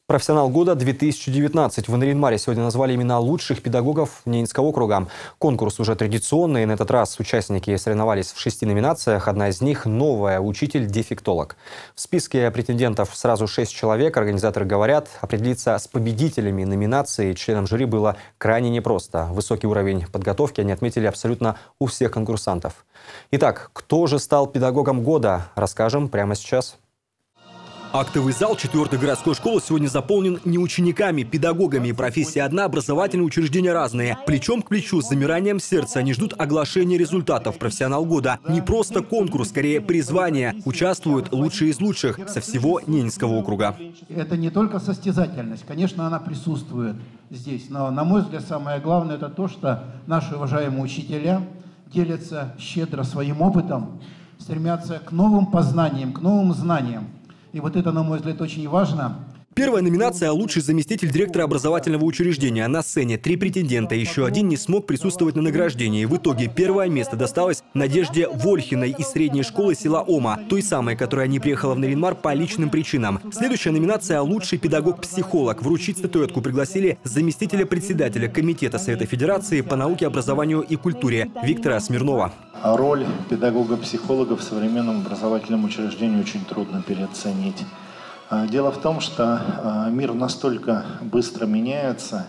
Профессионал года 2019. В Нарьян-Маре сегодня назвали имена лучших педагогов Ненецкого округа. Конкурс уже традиционный. На этот раз участники соревновались в 6 номинациях. Одна из них – новая – учитель-дефектолог. В списке претендентов сразу 6 человек. Организаторы говорят, определиться с победителями номинации членам жюри было крайне непросто. Высокий уровень подготовки они отметили абсолютно у всех конкурсантов. Итак, кто же стал педагогом года, расскажем прямо сейчас. Актовый зал 4-й городской школы сегодня заполнен не учениками, педагогами. Профессия одна, образовательные учреждения разные. Плечом к плечу, с замиранием сердца они ждут оглашения результатов профессионал года. Не просто конкурс, скорее призвание. Участвуют лучшие из лучших со всего Ненецкого округа. Это не только состязательность, конечно, она присутствует здесь. Но, на мой взгляд, самое главное – это то, что наши уважаемые учителя делятся щедро своим опытом, стремятся к новым познаниям, к новым знаниям. И вот это, на мой взгляд, очень важно. Первая номинация – лучший заместитель директора образовательного учреждения. На сцене 3 претендента. Еще один не смог присутствовать на награждении. В итоге первое место досталось Надежде Вольхиной из средней школы села Ома. Той самой, которая не приехала в Нарьян-Мар по личным причинам. Следующая номинация – лучший педагог-психолог. Вручить статуэтку пригласили заместителя председателя Комитета Совета Федерации по науке, образованию и культуре Виктора Смирнова. Роль педагога-психолога в современном образовательном учреждении очень трудно переоценить. Дело в том, что мир настолько быстро меняется,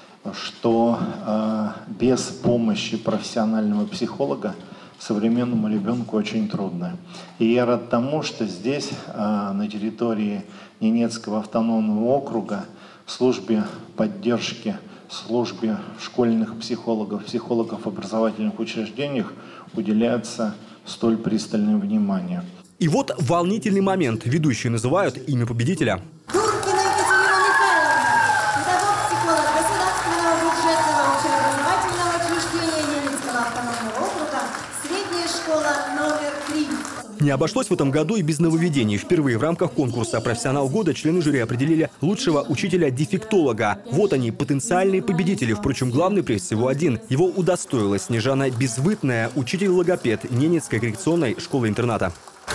что без помощи профессионального психолога современному ребенку очень трудно. И я рад тому, что здесь, на территории Ненецкого автономного округа, в службе поддержки, в службе школьных психологов, психологов в образовательных учреждениях уделяется столь пристальное внимание. И вот волнительный момент. Ведущие называют имя победителя. Туркина Екатерина Михайловна, педагог-психолог Государственного бюджетного общеобразовательного учреждения Ненецкого автономного округа, средняя школа номер 3. Не обошлось в этом году и без нововведений. Впервые в рамках конкурса «Профессионал года» члены жюри определили лучшего учителя-дефектолога. Вот они, потенциальные победители. Впрочем, главный приз всего один. Его удостоилась Снежана Безвытная, учитель-логопед Ненецкой коррекционной школы-интерната.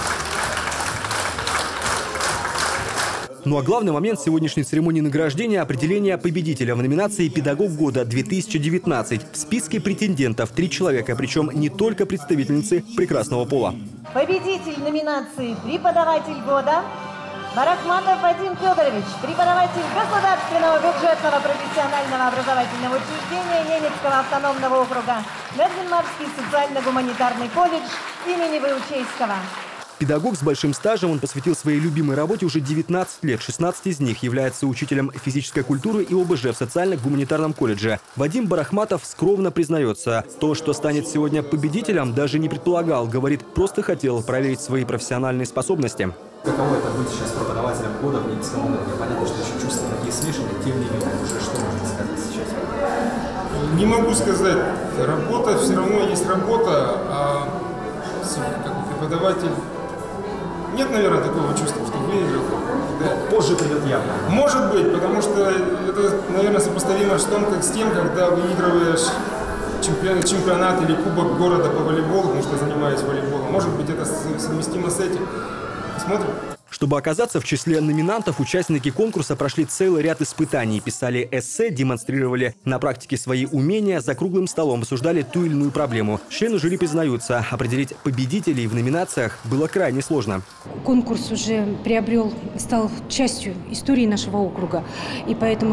Ну а главный момент сегодняшней церемонии награждения – определение победителя в номинации «Педагог года 2019». В списке претендентов 3 человека, причем не только представительницы прекрасного пола. Победитель номинации «Преподаватель года» Барахматов Вадим Федорович, преподаватель Государственного бюджетного профессионального образовательного учреждения Ненецкого автономного округа, Нарьян-Марский социально-гуманитарный колледж имени Выучейского. Педагог с большим стажем, он посвятил своей любимой работе уже 19 лет. 16 из них является учителем физической культуры и ОБЖ в социально-гуманитарном колледже. Вадим Барахматов скромно признается, то, что станет сегодня победителем, даже не предполагал. Говорит, просто хотел проверить свои профессиональные способности. Каково это быть сейчас преподавателем года в Ненецком округе? Понятно, что еще чувства такие смешанные, тем не менее, уже что можно сказать сейчас? Не могу сказать. Работа все равно есть работа, а как преподаватель... Нет, наверное, такого чувства, что выиграл. Да. Позже придет явно. Может быть, потому что это, наверное, сопоставимо с тем, когда выигрываешь чемпионат или кубок города по волейболу, потому что занимаюсь волейболом. Может быть, это совместимо с этим. Посмотрим. Чтобы оказаться в числе номинантов, участники конкурса прошли целый ряд испытаний. Писали эссе, демонстрировали на практике свои умения, за круглым столом обсуждали ту или иную проблему. Члены жюри признаются, определить победителей в номинациях было крайне сложно. Конкурс уже стал частью истории нашего округа, и поэтому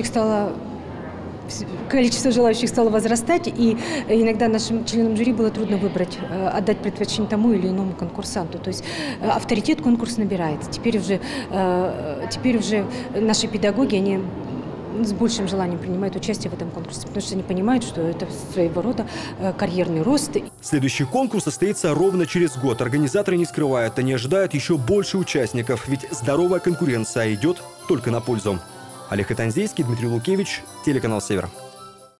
количество желающих стало возрастать, и иногда нашим членам жюри было трудно выбрать, отдать предпочтение тому или иному конкурсанту. То есть авторитет конкурс набирается. Теперь уже наши педагоги, они с большим желанием принимают участие в этом конкурсе, потому что они понимают, что это своего рода карьерный рост. Следующий конкурс состоится ровно через год. Организаторы не скрывают, они ожидают еще больше участников, ведь здоровая конкуренция идет только на пользу. Олег Итанзейский, Дмитрий Лукевич, телеканал «Север».